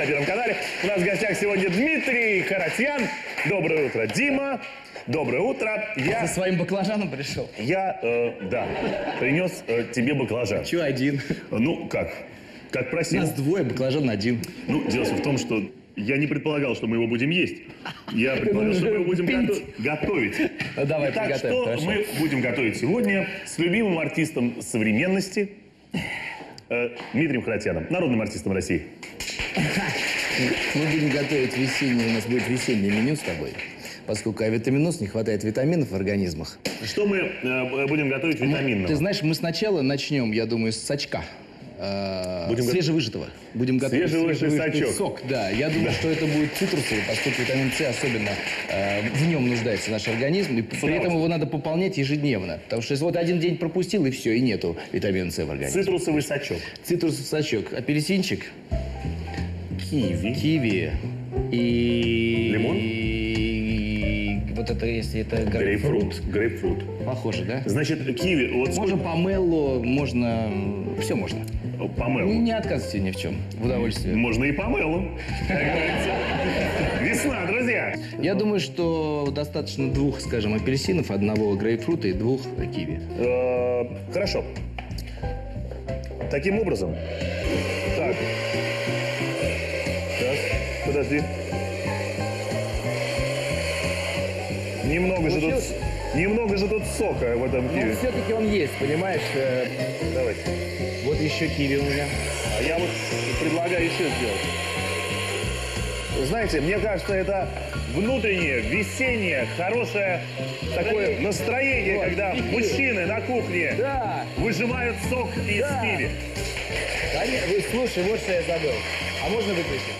на Первом канале. У нас в гостях сегодня Дмитрий Харатьян. Доброе утро, Дима. Доброе утро. Я со своим баклажаном пришел. Да, принес тебе баклажан. Чего один? Ну, как? Как просил. Нас двое, баклажан один. Ну, дело в том, что я не предполагал, что мы его будем есть. Я предполагал, что мы его будем готовить. Ну, давай, так что хорошо. мы будем готовить сегодня с любимым артистом современности Дмитрием Харатьяном, народным артистом России. Мы будем готовить весеннее, у нас будет весеннее меню с тобой. Поскольку авитаминоз, не хватает витаминов в организмах. Что мы будем готовить витаминного? Ты знаешь, мы сначала начнем, я думаю, с сачка. Свежевыжатого. Будем готовить свежевыжатый сок. Да, я думаю, что это будет цитрусовый, поскольку витамин С особенно в нем нуждается наш организм. И при этом его надо пополнять ежедневно. Потому что если вот один день пропустил, и все, и нету витамина С в организме. Цитрусовый сачок. Цитрусовый сачок. Апельсинчик. Киви. Киви. И... Лимон. И вот это, если это грейпфрут. Грейпфрут. Похоже, да? Значит, киви... Вот можно помело, можно... Все можно. Помело. Не отказывайте ни в чем. В удовольствие. Можно и помело. Весна, друзья. Я думаю, что достаточно двух, скажем, апельсинов, одного грейпфрута и двух киви. Хорошо. Таким образом. Так. Так, подожди. Немного же тут сока в этом киви. Но все-таки он есть, понимаешь? Давай. Вот еще киви у меня. А я вот предлагаю еще сделать. Знаете, мне кажется, это внутреннее, весеннее, хорошее такое настроение, вот, когда мужчины на кухне выжимают сок из киви. Слушай, вот что я забыл. А можно выключить?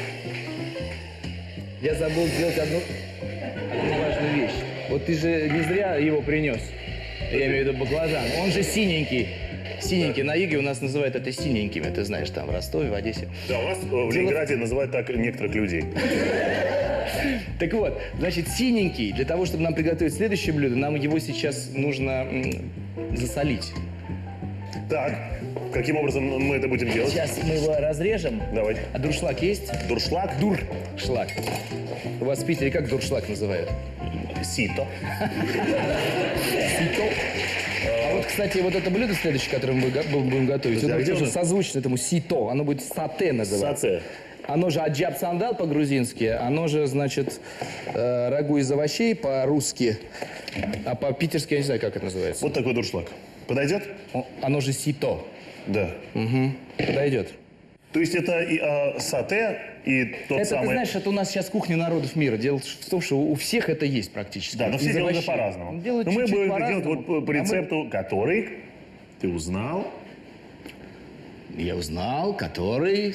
Я забыл сделать одну важную вещь. Вот ты же не зря его принес. Я имею в виду баклажан. Он же синенький. Синенький. На юге у нас называют это синенькими. Ты знаешь, там в Ростове, в Одессе. Да, у вас в Ленинграде называют так некоторых людей. Так вот, значит, синенький. Для того, чтобы нам приготовить следующее блюдо, нам его сейчас нужно засолить. Так, каким образом мы это будем делать? Сейчас мы его разрежем. Давай. А дуршлаг есть? Дуршлаг? Дуршлаг. У вас в Питере как дуршлаг называют? Сито. Сито. А вот, кстати, вот это блюдо следующее, которое мы будем готовить, это тоже созвучно этому сито. Оно будет сате называться. Сате. Оно же аджаб сандал по-грузински, оно же, значит, рагу из овощей по-русски, а по-питерски я не знаю, как это называется. Вот такой дуршлаг. Подойдет? Оно же сито. Да. Угу. Подойдет. То есть это и сате, и тот самый... Ты знаешь, это у нас сейчас кухня народов мира. Дело в том, что у всех это есть практически. Да, но все делают по-разному. Но мы будем это делать вот по рецепту, который ты узнал. Я узнал, который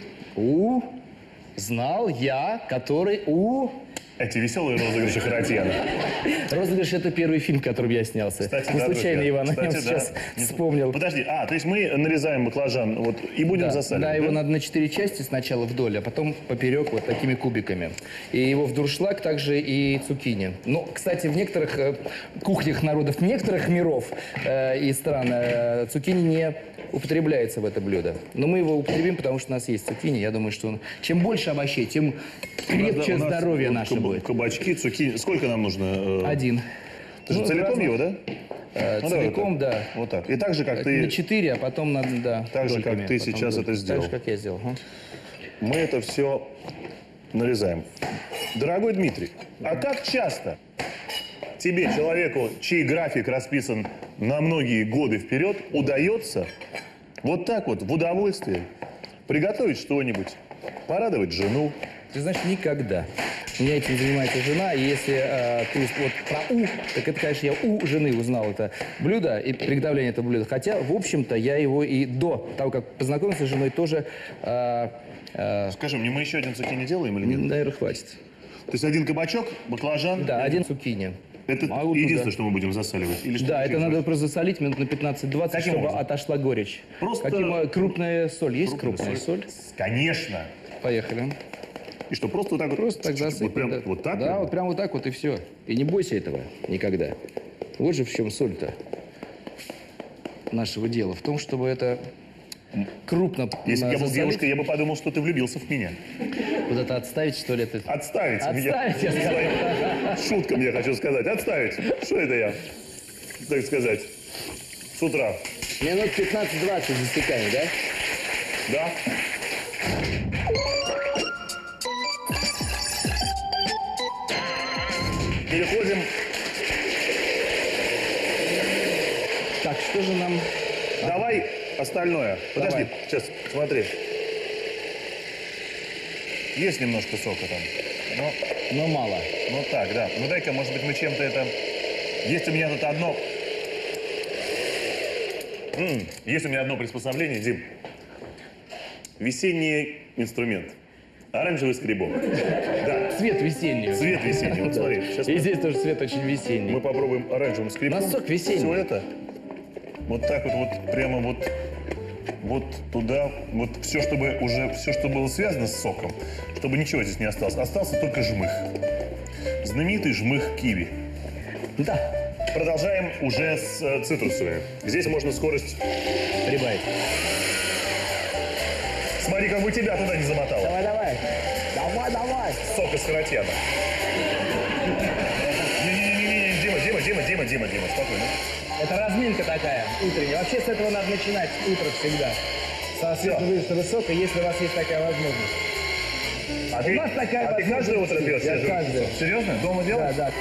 знал я, который Эти веселые розыгрыши Харатьяна. Розыгрыш — это первый фильм, в котором я снялся. Кстати, не случайно, друзья. Иван, о нем сейчас вспомнил. Подожди, то есть мы нарезаем баклажан вот, и будем засаливать? Да, его надо на 4 части сначала вдоль, а потом поперек вот такими кубиками. И его в дуршлаг также и цукини. Ну, кстати, в некоторых кухнях народов некоторых миров и стран цукини не употребляется в это блюдо. Но мы его употребим, потому что у нас есть цукини. Я думаю, что чем больше овощей, тем крепче здоровье наше будет. Кабачки, цукини. Сколько нам нужно? Один. Ты же целиком его, да? Целиком, да. Вот так. И так же, как ты... На 4, а потом надо, да. Так же, как ты сейчас это сделал. Так же, как я сделал. Мы это все нарезаем. Дорогой Дмитрий, а как часто тебе, человеку, чей график расписан на многие годы вперед, удается вот так вот, в удовольствие, приготовить что-нибудь, порадовать жену? Ты знаешь, никогда. У меня этим занимается жена, и если ты вот про так это, конечно, я у жены узнал это блюдо и приготовление этого блюда. Хотя, в общем-то, я его и до того, как познакомился с женой, тоже... Скажи мне, мы еще один цукини делаем или нет? Наверное, хватит. То есть один кабачок, баклажан? Да, один цукини. Это единственное, что мы будем засаливать? Или что да, это надо просто засолить минут на 15-20, чтобы образом? Отошла горечь. Просто... Крупная соль. Есть крупная соль? Конечно. Поехали. И что, просто вот так вот? Просто так засыпать. Вот прям вот так? Да, вот прям вот так вот и все. И не бойся этого никогда. Вот же в чем соль-то нашего дела. В том, чтобы это крупно Если бы я был засолить. девушкой, я бы подумал, что ты влюбился в меня. Куда-то отставить, что ли? Это? Отставить. Отставить, я сказал. Своим шуткам я хочу сказать. Отставить. Что это я, так сказать, с утра? Минут 15-20 засекаем, да? Да? Переходим. Так, что же нам... Давай остальное. Подожди, Давай. сейчас, смотри. Есть немножко сока там. Но, Но мало. ну так, да. Ну дай-ка, может быть, мы чем-то это... Есть у меня тут одно... Есть у меня одно приспособление, Дим. Весенний инструмент. Оранжевый скребок. Да, Цвет весенний. цвет весенний. Вот смотри, сейчас И здесь тоже цвет очень весенний. мы попробуем оранжевым скребком. Носок весенний. Все это. Вот так вот прямо вот туда, вот все, чтобы уже, все, что было связано с соком, чтобы ничего здесь не осталось. Остался только жмых. Знаменитый жмых киви. Да, Продолжаем уже с цитрусовыми. Здесь можно скорость... прибавить. Смотри, как бы тебя туда не замотало. Давай. Давай. Сок из каротьяна. Не-не-не, Дима, спокойно. Это разминка такая, утренняя. Вообще с этого надо начинать утро всегда. Со свежевыжатого сока, если у вас есть такая возможность. А У нас такая ты каждое утро возможность пьешь есть. Я свежий каждое. сок? Серьезно? Дома делаешь? Да.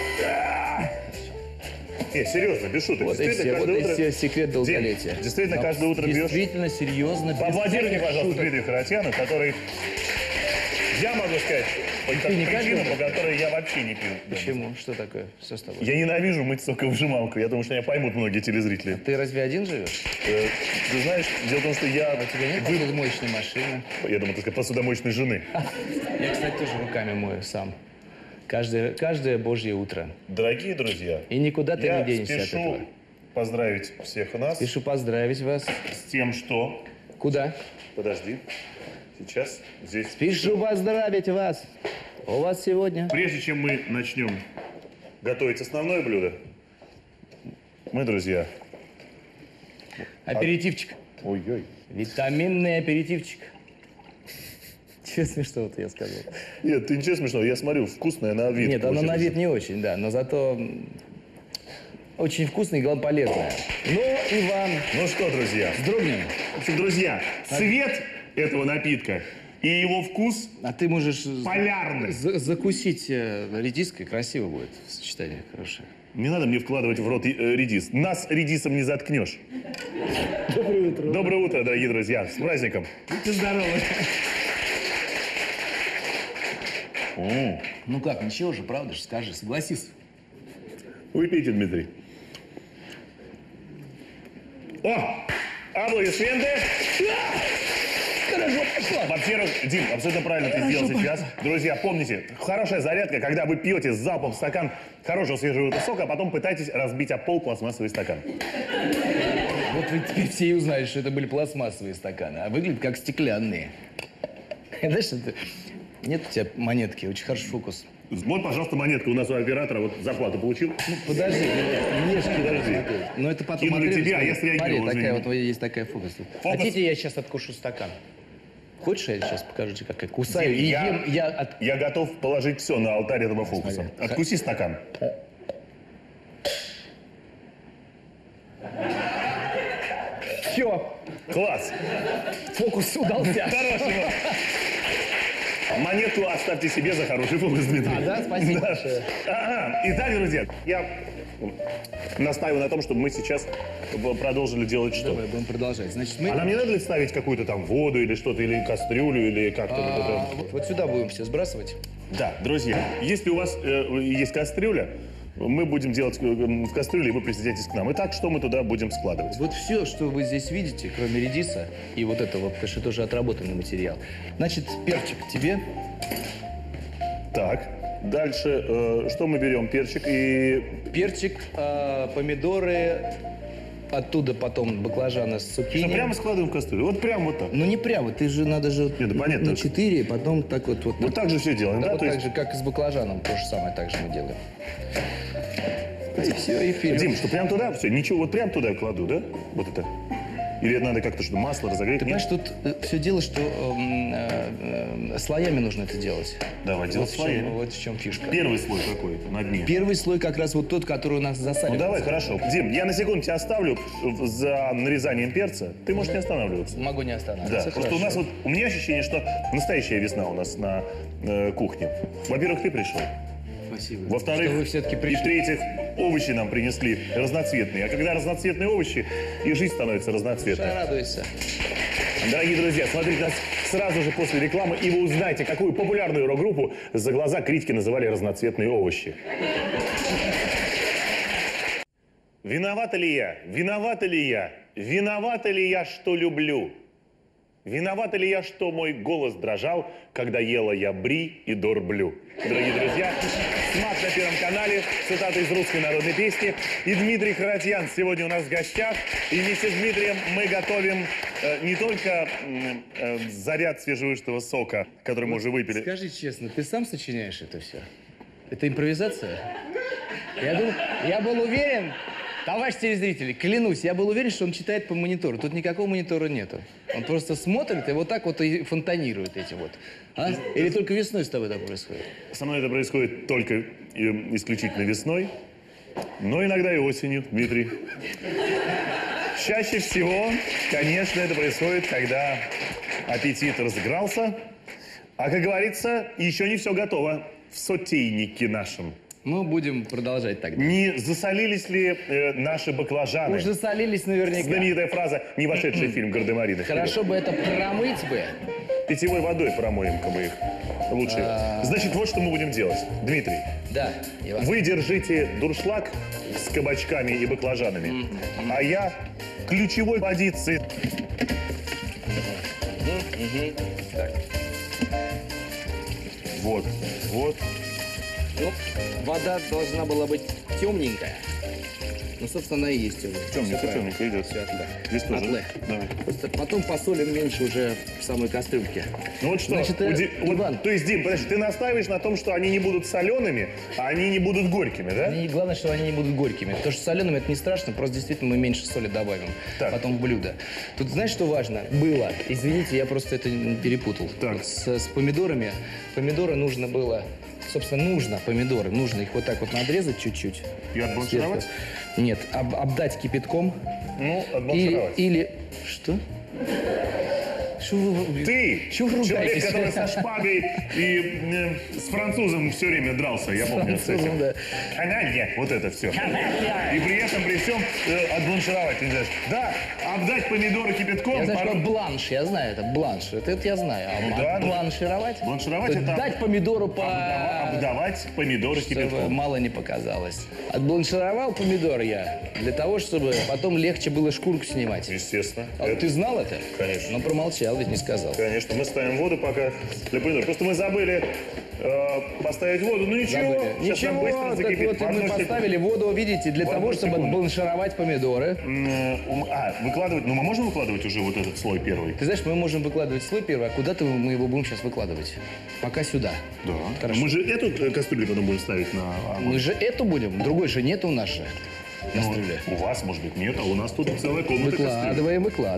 Не, серьезно, без шуток. Вот и Действительно, все, вот каждое и утро... все секрет долголетия. Дим, действительно, каждое утро пьешь... Действительно, серьезно. без Поаплодируй мне, всяких пожалуйста, шуток. Дмитрию Харатьяну, который... Я могу сказать, по Ты не причинам, каждый по которой я вообще не пью. Почему? Что такое? Что с тобой? Я ненавижу мыть соковыжималку. Я думаю, что меня поймут многие телезрители. Ты разве один живешь? Ты знаешь, дело в том, что я... У тебя нет посудомоечной машины? Я думаю, так сказать, посудомоечной жены. Я, кстати, тоже руками мою сам. Каждое божье утро. Дорогие друзья, И никуда ты я не денешься от спешу этого. поздравить всех нас Пишу поздравить вас. с тем, что... Куда? Подожди. Сейчас здесь... Пишу поздравить вас. У вас сегодня... Прежде чем мы начнем готовить основное блюдо, мы, друзья... Аперитивчик. Ой-ой. Витаминный аперитивчик. Чего смешного-то я сказал? Нет, ты ничего смешного. Я смотрю, вкусное на вид. Нет, оно на получилось. вид не очень, да, но зато очень вкусное и, главное, полезное. Ну, Иван, Ну что, друзья? вздрогнем. В общем, друзья, цвет этого напитка и его вкус А ты можешь полярный. закусить редиской, красиво будет сочетание хорошее. Не надо мне вкладывать в рот редис. Нас редисом не заткнешь. Доброе утро. Доброе утро, дорогие друзья. С праздником. Будьте здоровы. Ну как, ничего же, правда же, скажи, согласись. Выпейте, Дмитрий. О! Аплодисменты! Хорошо, пошла. Во-первых, Дим, абсолютно правильно ты сделал сейчас. Друзья, помните, хорошая зарядка, когда вы пьете с залпом стакан хорошего свежего сока, а потом пытаетесь разбить об пол пластмассовый стакан. Вот вы теперь все и узнаете, что это были пластмассовые стаканы, а выглядят как стеклянные. Знаешь, это... Нет у тебя монетки, очень хороший фокус. Вот, пожалуйста, монетка у нас у оператора. Вот зарплату получил. Ну, подожди, мне же Подожди. Но это потом Кинули отрежешь, тебе, а я смотри, среагировал, такая извини. вот есть такая фокус. Хотите, я сейчас откушу стакан? Хочешь, я сейчас покажу тебе, как я кусаю Дим, и я- ем? Я готов положить все на алтарь этого фокуса. Смотри. Откуси стакан. Все, Класс. фокус удался. Хорошего. Монетку оставьте себе за хороший фокус, Дмитрий. А, да? Спасибо большое. Итак, друзья, я настаиваю на том, чтобы мы сейчас продолжили делать что? Давай, будем продолжать. Значит, мы А нам не надо ли ставить какую-то там воду или что-то, или кастрюлю, или как-то вот это? вот сюда будем все сбрасывать. Да, друзья, если у вас есть кастрюля, мы будем делать в кастрюле, и вы присоединяйтесь к нам. Итак, что мы туда будем складывать? Вот все, что вы здесь видите, кроме редиса и вот этого, потому что это уже отработанный материал. Значит, перчик тебе. Так, дальше что мы берем? Перчик и... Перчик, помидоры, оттуда потом баклажаны с Что, цукини. прямо складываем в кастрюлю? Вот прямо вот так. Ну не прямо, ты же надо же Нет, да понятно. на 4, потом так вот. Вот так же все делаем, Да, да? вот То так есть, же, как и с баклажаном, то же самое так же мы делаем. И все, и вперед. Дим, что прям туда все? Ничего, вот прям туда я кладу, да? Вот это. Или это надо как-то что масло разогреть? Ты Нет? понимаешь, тут все дело, что слоями нужно это делать. Давай, делать слоями. Вот в чем фишка. Первый слой какой на дне. Первый слой как раз вот тот, который у нас Ну засаливается. давай, хорошо. Дим, я на секунду тебя оставлю за нарезанием перца. Ты можешь не останавливаться. Могу не Да, останавливаться. просто у нас вот, у меня ощущение, что настоящая весна у нас на кухне. Во-первых, ты пришел. Спасибо. Во-вторых, Что вы все-таки и пришли. в-третьих, овощи нам принесли разноцветные. А когда разноцветные овощи, и жизнь становится разноцветной. Радуйся. Дорогие друзья, смотрите нас сразу же после рекламы, и вы узнаете, какую популярную рок-группу за глаза критики называли разноцветные овощи. Виновата ли я? Виновата ли я? Виновата ли я, что люблю? Виновата ли я, что мой голос дрожал, когда ела я бри и дорблю? Дорогие друзья, СМАК на Первом канале, цитата из русской народной песни. И Дмитрий Харатьян сегодня у нас в гостях. И вместе с Дмитрием мы готовим не только заряд свежевыжатого сока, который мы уже выпили. Скажи честно, ты сам сочиняешь это все? Это импровизация? Я был уверен, товарищ телезрители, клянусь, я был уверен, что он читает по монитору. Тут никакого монитора нету. Он просто смотрит и вот так вот и фонтанирует этим вот. А? Или только весной с тобой так происходит? Со мной это происходит только исключительно весной, но иногда и осенью, Дмитрий. Чаще всего, конечно, это происходит, когда аппетит разыгрался, а, как говорится, еще не все готово в сотейнике нашем. Мы будем продолжать тогда. Не засолились ли наши баклажаны? Уж засолились наверняка. Знаменитая фраза, не вошедшая в фильм «Гардемарины». Хорошо бы это промыть бы. Питьевой водой промоем-ка мы их лучше. Значит, вот что мы будем делать. Дмитрий, Да, Иван. вы держите дуршлаг с кабачками и баклажанами, а я ключевой позиции. Так. Вот, вот. Ну, вода должна была быть темненькая. Ну, собственно, она и есть темненькая. Темненькая, Всё правильно. темненькая идет. Всё, да. Здесь тоже. Атле. Давай. Просто потом посолим меньше уже в самой кастрюльке. Ну вот что, Значит, вот, Иван. то есть, Дим, подожди, ты настаиваешь на том, что они не будут солеными, а они не будут горькими, да? И главное, что они не будут горькими. Потому что соленым это не страшно, просто действительно мы меньше соли добавим Так. потом в блюдо. Тут знаешь, что важно? Было. Извините, я просто это перепутал. Так. С помидорами. Помидоры нужно было... Собственно, нужно помидоры. Нужно их вот так вот надрезать чуть-чуть. И отбланшировать? Сверху. Нет, обдать кипятком. Ну, отбланшировать. Или... Что? Что вы... Ты, Чего вы человек, ругаетесь? который со шпагой и с французом все время дрался, я помню. с этим. Да. Каналья, вот это все. И при этом, при всем, отбланшировать нельзя. Да, обдать помидоры кипятком. Я знаю, что порой- бланш, я знаю, это бланш. Это я знаю. А Ну да, ну, бланшировать? бланшировать То есть это дать помидору по... Обдавать помидоры Чтобы кипятком. мало не показалось. Отбланшировал помидор я для того, чтобы потом легче было шкурку снимать. Естественно. А Это- ты знал это? Конечно. Но промолчал, ведь не сказал. Конечно, мы ставим воду пока для помидоров. Просто мы забыли поставить воду. Ну ничего, Забыли. сейчас нам Ничего, быстро так закипит. вот В и одну мы секунду. поставили воду, видите, для В того, одну чтобы секунду. отбланшировать помидоры. Выкладывать. Ну, мы можем выкладывать уже вот этот слой первый? Ты знаешь, мы можем выкладывать слой первый, а куда-то мы его будем сейчас выкладывать. Пока сюда. Да. Хорошо. Мы же эту кастрюлю потом будем ставить на огонь. Мы же эту будем, другой же нет у нас же. Кастрюля. У вас, может быть, нет, а у нас тут целая комната кастрюль.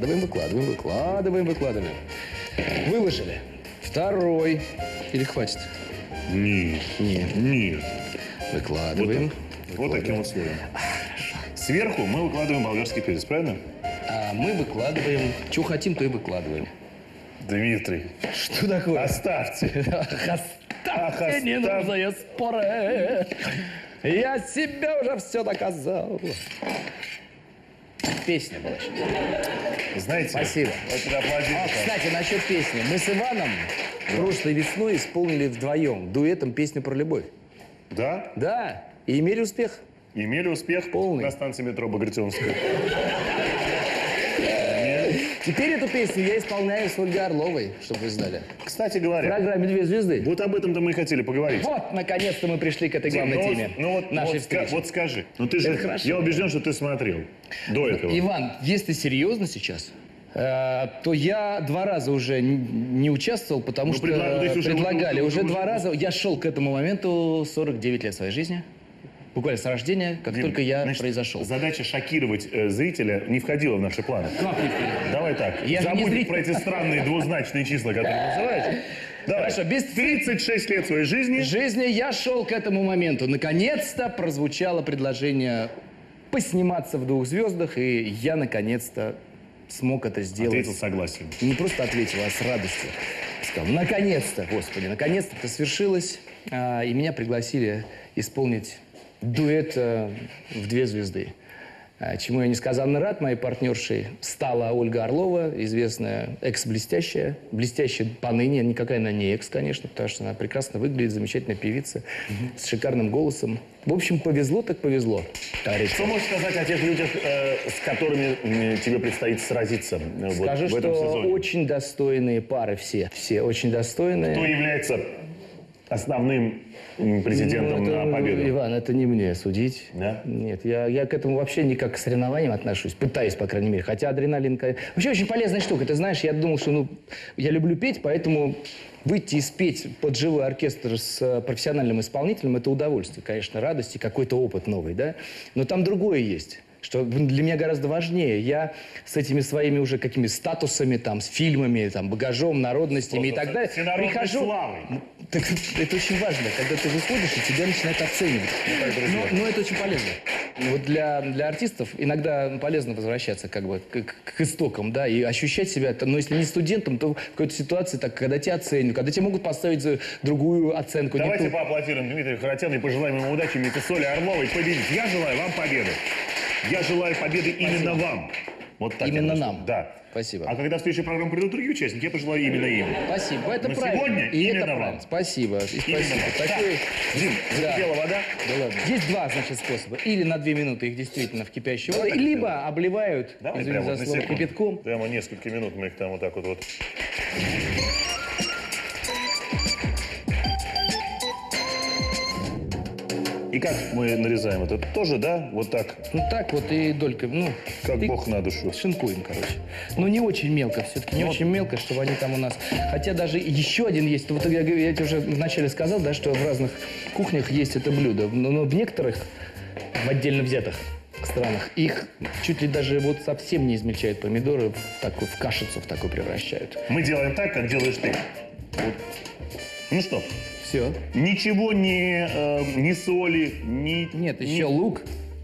Выкладываем. Выложили. Второй. Или хватит? Нет. Нет. Нет. Выкладываем. Вот таким вот слоем. Сверху мы выкладываем болгарский перец, правильно? А мы выкладываем. Что хотим, то и выкладываем. Дмитрий, Что такое? оставьте. Оставьте ненужные споры. Я себе уже все доказал. Песня была сейчас. Знаете, Спасибо. это аплодисменты. Кстати, насчет песни. Мы с Иваном прошлой весной исполнили вдвоем дуэтом песню про любовь. Да? Да, и имели успех. Имели успех Полный. на станции метро Багратионская. Теперь эту песню я исполняю с Ольгой Орловой, чтобы вы знали. Кстати В говоря, программе «Две звезды». вот об этом-то мы и хотели поговорить. Вот, наконец-то мы пришли к этой главной Ну, теме нашей встречи. вот скажи. Ну ты же, Это хорошо. я убежден, что ты смотрел до этого. Иван, если ты серьезно сейчас, то я 2 раза уже не участвовал, потому Ну, что то есть уже предлагали. вот- Уже уже- 2 раза. Я шел к этому моменту 49 лет своей жизни. Буквально с рождения, как только я Значит, произошел. задача шокировать зрителя не входила в наши планы. Как не входила? Давай так. Я же не Забудь зритель. про эти странные двузначные числа, которые ты называешь. Давай. Хорошо, без 36 лет своей жизни. В жизни я шел к этому моменту. Наконец-то прозвучало предложение посниматься в «Двух звездах», и я наконец-то смог это сделать. Ответил согласием. Не просто ответил, а с радостью. Сказал, наконец-то, Господи, наконец-то это свершилось. И меня пригласили исполнить дуэт в «Две звезды». Чему я несказанно рад. Моей партнершей стала Ольга Орлова, известная экс-блестящая. Блестящая поныне. Никакая она не экс, конечно, потому что она прекрасно выглядит, замечательная певица, с шикарным голосом. В общем, повезло так повезло. Что можешь сказать о тех людях, с которыми тебе предстоит сразиться Скажу, в этом что сезоне? очень достойные пары все. Все очень достойные. Кто является основным претендентом это, на победу? Иван, это не мне судить. Да? Нет, я к этому вообще не как к соревнованиям отношусь. Пытаюсь, по крайней мере. Хотя адреналин... Вообще очень полезная штука. Ты знаешь, я думал, что я люблю петь, поэтому выйти и спеть под живой оркестр с профессиональным исполнителем – это удовольствие, конечно, радость и какой-то опыт новый, да? Но там другое есть, что для меня гораздо важнее. Я с этими своими уже какими статусами, там, с фильмами, там, багажом, народностями и так далее всенародной прихожу... славой. Так, это очень важно, когда ты выходишь, и тебя начинают оценивать. Но это очень полезно. Вот для артистов иногда полезно возвращаться как бы к истокам, да, и ощущать себя, но если не студентом, то в какой-то ситуации, так, когда тебя оценивают, когда тебе могут поставить за другую оценку. Давайте поаплодируем Дмитрию Харатьяну и пожелаем ему удачи вместе с Олей Орловой победить. Я желаю вам победы. Я желаю победы именно вам. Вот так Именно я нам. Да. Спасибо. А когда в следующую программу придут другие участники, я пожелаю именно им. Спасибо, это Но правильно. сегодня И именно это вам. правильно. Спасибо. И спасибо. Именно вам. Такой- Так, Дим, Да. закипела вода? Да ладно. Есть два, значит, способа. Или на 2 минуты их действительно в кипящую воду, так либо обливают, Давай извини прямо за вот на слово, секунду. кипятком. Прямо несколько минут мы их там вот так вот. И как мы нарезаем это? Тоже, да? Вот так, Ну так вот и долька, как и Бог на душу. шинкуем, короче. Но не очень мелко, все-таки не очень мелко, чтобы они там у нас... Хотя даже еще один есть. Вот я тебе уже вначале сказал, да, что в разных кухнях есть это блюдо. Но в некоторых, в отдельно взятых странах, их чуть ли даже вот совсем не измельчают помидоры, в кашицу в такую превращают. Мы делаем так, как делаешь ты. Вот. Ну что, Все. ничего ни соли, ни... Нет, еще лук.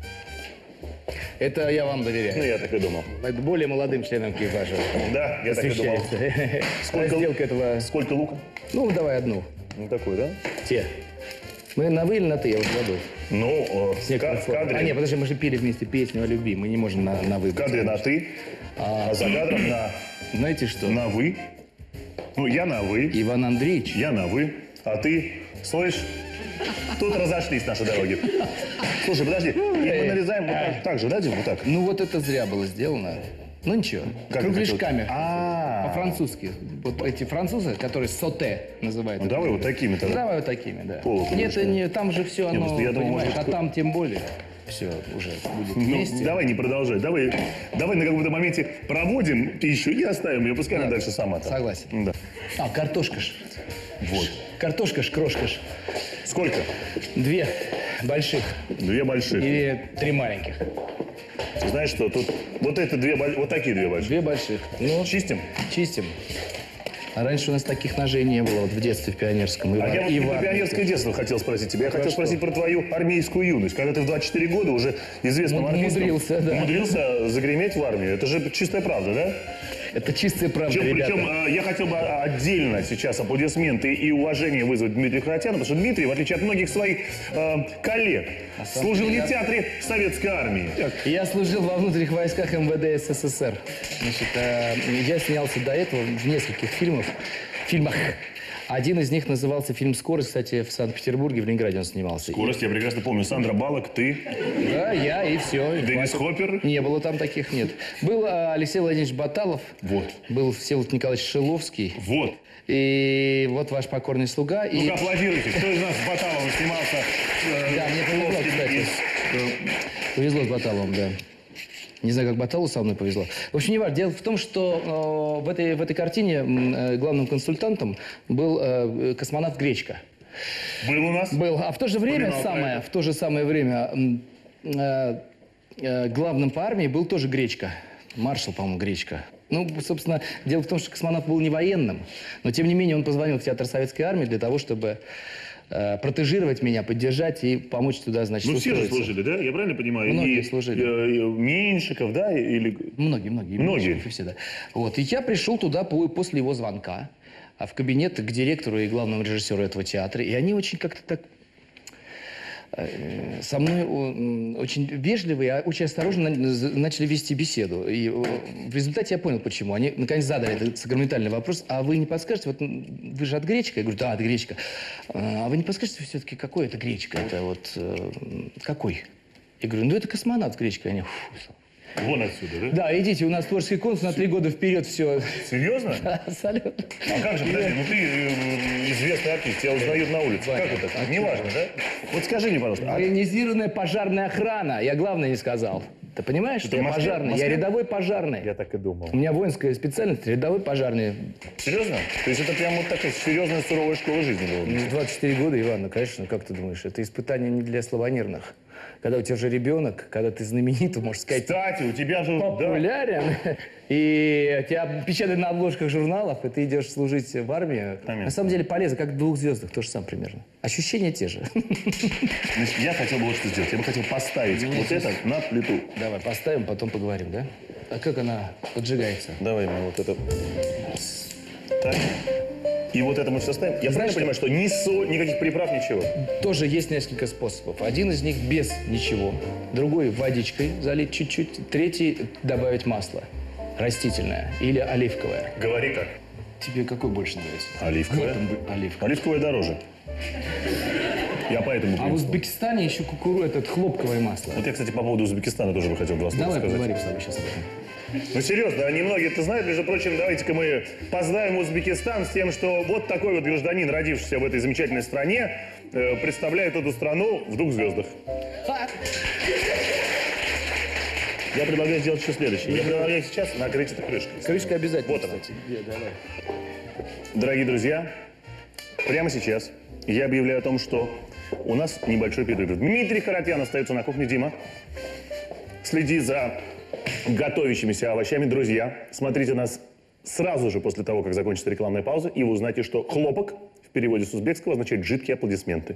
Это я вам доверяю. Ну, я так и думал. Это более молодым членам экипажа Да, я так и думал. освещается. Сколько- Разделка этого... Сколько лука? Ну, давай одну. Ну, такой, да? Те. Мы на вы или на ты, я вот забыл. Ну, С некоторых в форм. кадре, А нет, подожди, мы же пели вместе песню о любви. Мы не можем на вы. в кадре на «ты», а за кадром Знаете что? на «вы». Ну, я на «вы», Иван Андреевич. я на «вы», а ты, слышь, тут разошлись наши дороги. Слушай, подожди, и мы нарезаем вот так же, да, Дим, вот так? Ну вот это зря было сделано. Ну ничего. Как Кругляшками. это? А, По-французски. Вот эти французы, которые соте называют. ну это давай вот блюдо. такими-то. Ну, давай вот такими, да. Полукругляшками. Нет, там же все оно, просто я думал, понимаешь, может, а там тем более. Все уже будет Ну, вместе. давай не продолжай. Давай на каком-то моменте проводим пищу и оставим ее. Пускай она Да. дальше сама там. Согласен. Да. А, картошка ж. Вот. Картошка ж, крошка ж. Сколько? 2 больших 2 больших. или 3 маленьких. Знаешь что, тут вот это вот такие 2 больших. 2 больших. Ну, Чистим? чистим. А раньше у нас таких ножей не было, вот в детстве в пионерском. А я вот и не в про армии. пионерское детство хотел спросить тебя. Я хотел что? спросить про твою армейскую юность. Когда ты в 24 года уже известным артистом Умудрился, да. умудрился загреметь в армию. Это же чистая правда, да? Это чистая правда, Причем, ребята. я хотел бы отдельно сейчас аплодисменты и уважение вызвать Дмитрию Харатьяну, потому что Дмитрий, в отличие от многих своих коллег, служил не в театре Советской армии. Я служил во внутренних войсках МВД СССР. Значит, я снялся до этого в нескольких фильмах. Один из них назывался фильм «Скорость», кстати, в Санкт-Петербурге, в Ленинграде он снимался. Скорость, я прекрасно помню. Сандра Баллок, ты, Да, я и все. Денис Хоппер. Не было там таких, нет. Был Алексей Владимирович Баталов. Вот. Был Всеволод Николаевич Шиловский. Вот. И вот ваш покорный слуга. И... Ну-ка, аплодируйте. Кто из нас с Баталовым снимался? Да, мне повезло, Шиловским кстати. из, Повезло с Баталовым, да. Не знаю, как Баталу со мной повезло. В общем, не важно. Дело в том, что в этой картине главным консультантом был космонавт Гречка. Был у нас? Был. А в то же время Вспоминал в то же самое время главным по армии был тоже Гречка. Маршал, по-моему, Гречка. Ну, собственно, дело в том, что космонавт был не военным, но, тем не менее, он позвонил в Театр Советской Армии для того, чтобы протежировать меня, поддержать и помочь туда, значит, Ну, все же устроиться. служили, да? Я правильно понимаю? Многие служили. Меньшиков, да? Или... Многие. Многие. И все, да. Вот. И я пришел туда после его звонка в кабинет к директору и главному режиссеру этого театра. И они очень как-то так со мной очень вежливые, а очень осторожно начали вести беседу. И в результате я понял, почему. Они наконец задали этот сакраментальный вопрос. А вы не подскажете, вот вы же от Гречка? Я говорю, да, от Гречка. А вы не подскажете все-таки, какой это Гречка? Это вот какой? Я говорю, ну это космонавт Гречка. Они, Вон отсюда, да? да, идите, у нас творческий конкурс на 3 года вперед все. Серьезно? Абсолютно. А как же, подожди, ну ты известный артист, тебя узнают на улице. Как это? Неважно, да? Вот скажи мне, пожалуйста. Военизированная пожарная охрана. Я главное не сказал. Ты понимаешь, что я в Москве? пожарный? Я рядовой пожарный. Я так и думал. У меня воинская специальность, рядовой пожарный. Серьезно? То есть это прям вот такая серьезная, суровая школа жизни была? 24 года, Иван, ну, конечно, как ты думаешь, это испытание не для слабонервных. Когда у тебя уже ребенок, когда ты знаменит, можно сказать, Кстати, у тебя же... популярен, и тебя печатают на обложках журналов, и ты идешь служить в армию. Понятно. На самом деле полезно, как в 2 звездах, то же самое примерно. Ощущения те же. Значит, я хотел бы вот что сделать. Я бы хотел поставить вот это на плиту. Давай, поставим, потом поговорим, да? А как она поджигается? Давай мы вот это... Так. И вот это мы все ставим. Я правильно понимаю, что ни соль, никаких приправ, ничего? Тоже есть несколько способов. Один из них без ничего. Другой водичкой залить чуть-чуть. Третий добавить масло. Растительное или оливковое. Говори как. Тебе какой больше нравится? Оливковое. Оливковое. Оливковое дороже. Я поэтому... А в Узбекистане еще этот хлопковое масло. Вот я, кстати, по поводу Узбекистана тоже бы хотел 2 слова Давай сказать. поговорим с тобой сейчас об этом. Ну, серьезно, они многие это знают. Между прочим, давайте-ка мы поздравим Узбекистан с тем, что вот такой вот гражданин, родившийся в этой замечательной стране, представляет эту страну в 2 звездах. Я предлагаю сделать еще следующее. Я предлагаю сейчас накрыть это крышкой. Крышка обязательно, Вот она. кстати. Давай. Дорогие друзья, прямо сейчас я объявляю о том, что у нас небольшой перерыв. Дмитрий Харатьян остается на кухне. Дима, следи за готовящимися овощами. Друзья, смотрите нас сразу же после того, как закончится рекламная пауза, и вы узнаете, что хлопок в переводе с узбекского означает «жидкие аплодисменты».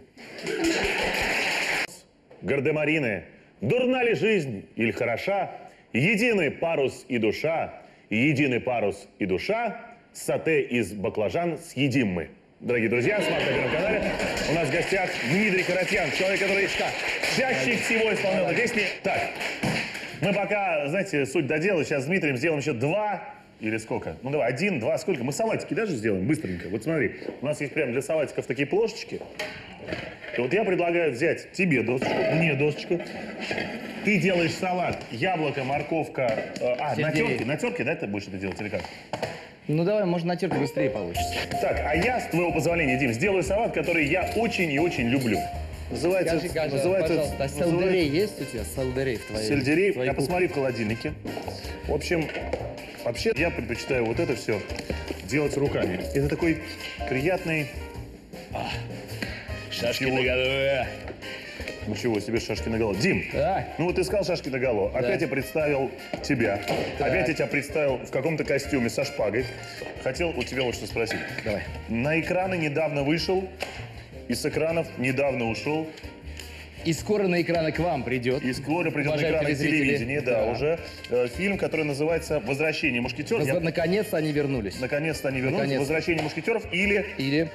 Гардемарины, дурна ли жизнь или хороша, единый парус и душа, единый парус и душа, сате из баклажан съедим мы. Дорогие друзья, смотрите на Первом канале. У нас в гостях Дмитрий Харатьян, человек, который чаще всего исполнял песни. Так, мы пока, знаете, суть до дела. Сейчас с Дмитрием сделаем еще 2 или сколько? Ну давай, 1, 2, сколько? Мы салатики даже сделаем быстренько. Вот смотри, у нас есть прям для салатиков такие плошечки. И вот я предлагаю взять тебе досочку, мне досочку. Ты делаешь салат, яблоко, морковка. На терке, да, ты будешь это делать или как? Ну давай, может, на терке быстрее получится. Так, а я, с твоего позволения, Дим, сделаю салат, который я очень и очень люблю. Называется... Скажи, пожалуйста, а сельдерей есть у тебя? Сельдерей в твоей? Сельдерей. твоей Я кухне? посмотри в холодильнике. В общем, вообще я предпочитаю вот это все делать руками. Это такой приятный... Шашки Ничего. наголове. Ничего себе, шашки наголо. Дим, Да. ну вот ты сказал шашки наголо. Опять я представил тебя. Так. Опять я тебя представил в каком-то костюме со шпагой. Хотел у тебя вот что спросить. Давай. На экраны недавно вышел, и с экранов недавно ушел. И скоро на экраны к вам придет. И скоро придет на Уважаемые экраны зрители. телевидения, да, Да. уже фильм, который называется «Возвращение мушкетеров». Я- Наконец-то они вернулись. Наконец-то они вернулись. Наконец-то. «Возвращение мушкетеров» или Или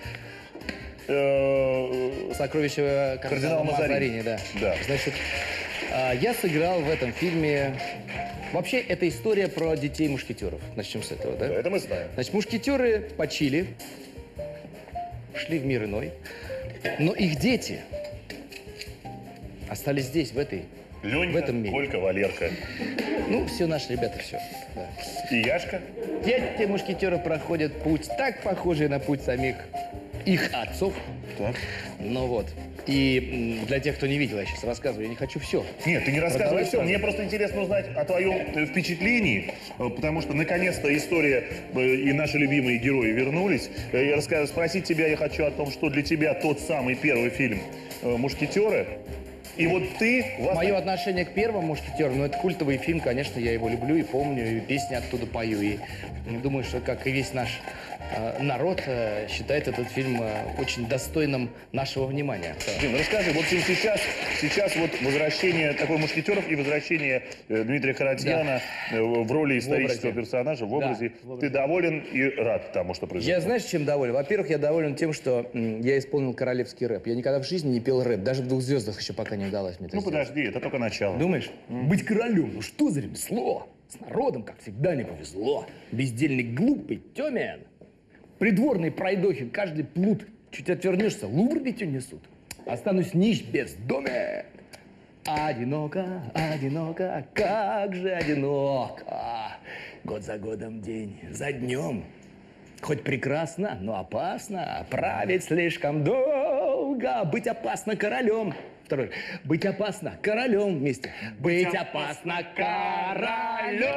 «Сокровища кардинала Мазарини», да. Да. Значит, я сыграл в этом фильме... Вообще, это история про детей мушкетеров. Начнем с этого, да? Да, это мы знаем. Значит, мушкетеры почили, шли в мир иной, но их дети остались здесь, в Ленька, этом мире. Колька, Валерка Ну, все наши ребята, все. Да. и Яшка. Дети мушкетеров проходят путь, так похожий на путь самих их отцов. Так. Ну вот. И для тех, кто не видел, я сейчас рассказываю, я не хочу все. Нет, ты не рассказывай все. Продолжай Мне просто интересно узнать о твоем впечатлении, потому что наконец-то история и наши любимые герои вернулись. Спросить тебя я хочу о том, что для тебя тот самый первый фильм «Мушкетеры». И вот ты... Мое отношение к первому «Мушкетеру», ну, это культовый фильм, конечно, я его люблю и помню, и песни оттуда пою. И думаю, что, как и весь наш народ, считает этот фильм очень достойным нашего внимания. Дим, расскажи, вот сейчас вот возвращение такой «Мушкетеров» и возвращение Дмитрия Харатьяна в роли исторического персонажа, в образе. Да, в образе. Ты доволен и рад тому, что произошло? Я, знаешь, чем доволен? Во-первых, я доволен тем, что я исполнил королевский рэп. Я никогда в жизни не пел рэп, даже в «Двух звездах» еще пока не удалось мне это Ну, сделать. подожди, это только начало. Думаешь? Быть королем, ну что за ремесло? С народом, как всегда, не повезло. Бездельник глупый, Тёмин. Придворные пройдохи, каждый плут. Чуть отвернешься, лувр ведь унесут. Останусь нищ, бездомен. Одиноко, одиноко, как же одиноко. Год за годом, день за днем. Хоть прекрасно, но опасно. Править слишком долго. Быть опасно королем. Второй. Быть опасно королем вместе. Быть опасно королем.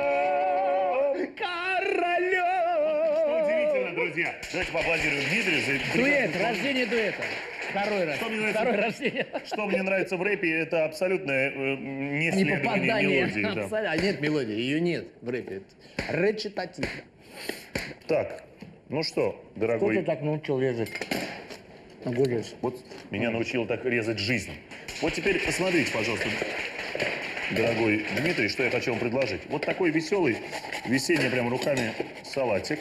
Королем. Удивительно, друзья. Давайте поаплодируем Дмитрию за... Дуэт, рождение дуэта. Второй раз. Что мне нравится- Второе рождение. Что мне нравится в рэпе, это абсолютное Не неследование попадание. мелодии. Да. Абсолютно. А нет мелодии, ее нет в рэпе. Речитатив. Так, ну что, Кто дорогой... тебя так научил резать? Огурец. Вот меня научил так резать жизнь. Вот теперь посмотрите, пожалуйста, дорогой Дмитрий, что я хочу вам предложить. Вот такой веселый, весенний прям руками салатик.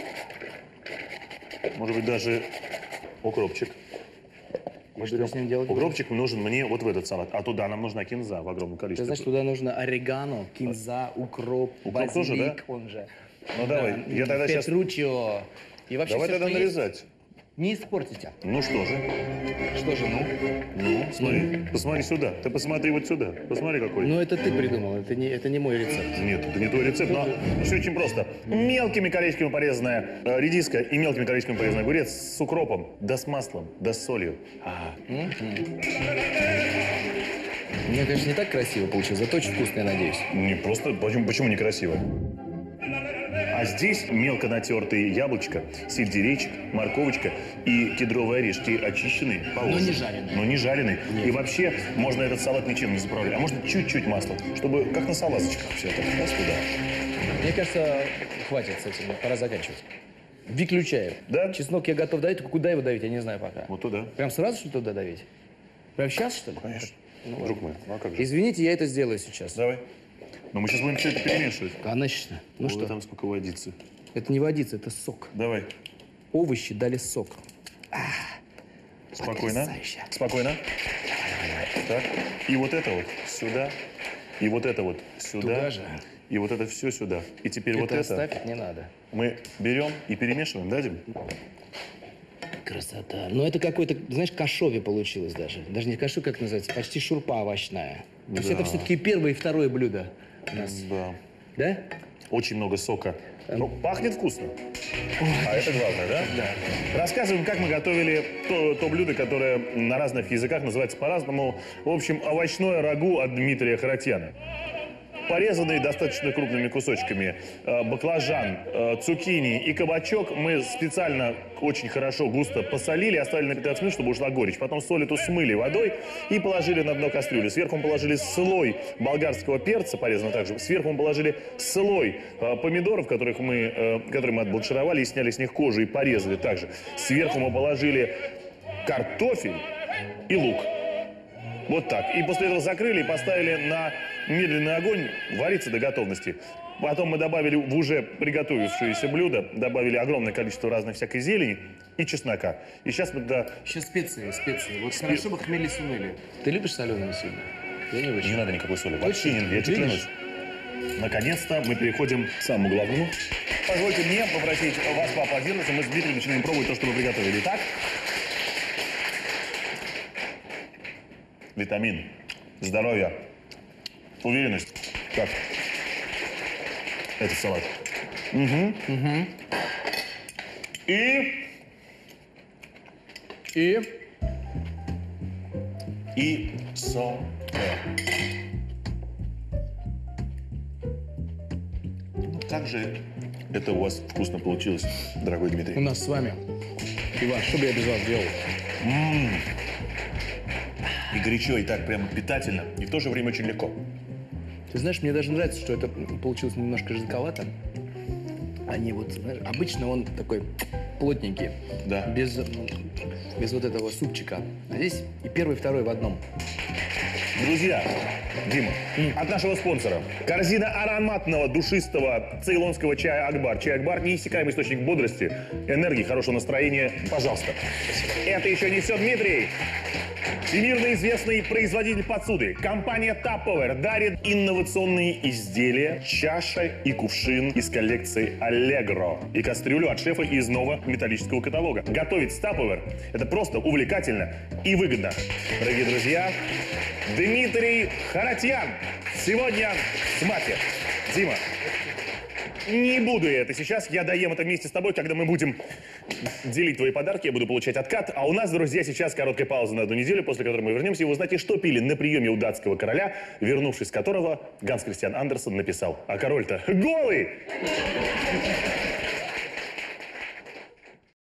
Может быть, даже укропчик. Мы Что берем- с ним делать? Укропчик нужен мне вот в этот салат. А туда нам нужна кинза в огромном Ты количестве. знаешь, туда нужно орегано, кинза, укроп, Укроп тоже, да? базилик, он же. Ну, давай, я тогда щас- Петручио. И вообще Давай всё, тогда что есть, нарезать. не испортите. Ну что же, Что же, ну? ну, смотри, посмотри сюда. Ты посмотри вот сюда. Посмотри, какой. Ну, это ты придумал, это не мой рецепт. Нет, это не твой рецепт, но все очень просто. Мелкими колечками порезанная редиска и мелкими колечками порезанный огурец с укропом, да с маслом, да с солью. Мне, конечно, не так красиво получилось, зато очень вкусно, я надеюсь. Не просто, почему некрасиво? А здесь мелко натертые яблочко, сельдерейчик, морковочка и кедровые орешки очищенные, положены. не жареные. Но не жареные. И вообще можно этот салат ничем не заправлять. А можно чуть-чуть масла, чтобы как на салазочках все это раз туда. Мне кажется, хватит с этим, пора заканчивать. Выключаем. Да? Чеснок я готов давить, только куда его давить, я не знаю пока. Вот туда. Прям сразу, что ли, туда давить? Прям сейчас, что ли? Конечно. Друг мой, ну а как же? Извините, я это сделаю сейчас. Давай. Но мы сейчас будем все это перемешивать. Конечно. Ну Ой, что, там сколько водицы. это не водица, это сок. Давай. Овощи дали сок. Спокойно. Потрясающе. Спокойно. Так. И вот это вот сюда. И вот это вот сюда. Туда же. И вот это все сюда. И теперь вот Это это оставить не надо. мы берем и перемешиваем, да, Дим? Красота. Но это какой-то, знаешь, кашови получилось даже. Даже не кашу, как называется, почти шурпа овощная. То есть это все-таки первое и второе блюдо у нас. Да. Да? Очень много сока. Ну, пахнет вкусно. А это главное, да? Да. Рассказываем, как мы готовили то блюдо, которое на разных языках называется по-разному. В общем, овощное рагу от Дмитрия Харатьяна. Порезанные достаточно крупными кусочками баклажан, цукини и кабачок мы специально очень хорошо густо посолили, оставили на 15 минут, чтобы ушла горечь. Потом соль эту смыли водой и положили на дно кастрюли. Сверху мы положили слой болгарского перца, порезанного также. Сверху мы положили слой помидоров, которые мы отбланшировали и сняли с них кожу и порезали также. Сверху мы положили картофель и лук. Вот так. И после этого закрыли и поставили на медленный огонь вариться до готовности. Потом мы добавили в уже приготовившееся блюдо, добавили огромное количество разной всякой зелени и чеснока. И сейчас мы туда... Еще специи. Вот хорошо бы хмели сунели. Ты любишь соленые сильно? Я не очень. Не надо никакой соли. Вообще не надо, я тебе Видишь? клянусь. Наконец-то мы переходим к самому главному. Позвольте мне попросить вас поаплодировать, и мы с Дмитрием начинаем пробовать то, что мы приготовили. Итак, витамин, здоровье, уверенность. Так, это салат. И И соль. Ну, как же это у вас вкусно получилось, дорогой У Дмитрий? нас с вами. Иван, что бы я без вас делал? И горячо, и так прям питательно, и в то же время очень легко. Ты знаешь, мне даже нравится, что это получилось немножко жидковато. Они вот, знаешь, обычно он такой плотненький, Да. без вот этого супчика. А здесь и первый, и второй в одном. Друзья, Дима, от нашего спонсора. Корзина ароматного, душистого цейлонского чая Акбар. Чай Акбар – неиссякаемый источник бодрости, энергии, хорошего настроения. Пожалуйста. Это еще не все, Дмитрий. Всемирно известный производитель посуды. Компания Tupperware дарит инновационные изделия, чаша и кувшин из коллекции Allegro. И кастрюлю от шефа из нового металлического каталога. Готовить с Tupperware – это просто увлекательно и выгодно. Дорогие друзья, Дмитрий Харатьян сегодня в СМАКе. Дима, не буду я это сейчас. Я доем это вместе с тобой, когда мы будем делить твои подарки. Я буду получать откат. А у нас, друзья, сейчас короткая пауза на 1 неделю, после которой мы вернемся. И вы узнаете, что пили на приеме у датского короля, вернувшись с которого Ганс Кристиан Андерсен написал: а король-то голый!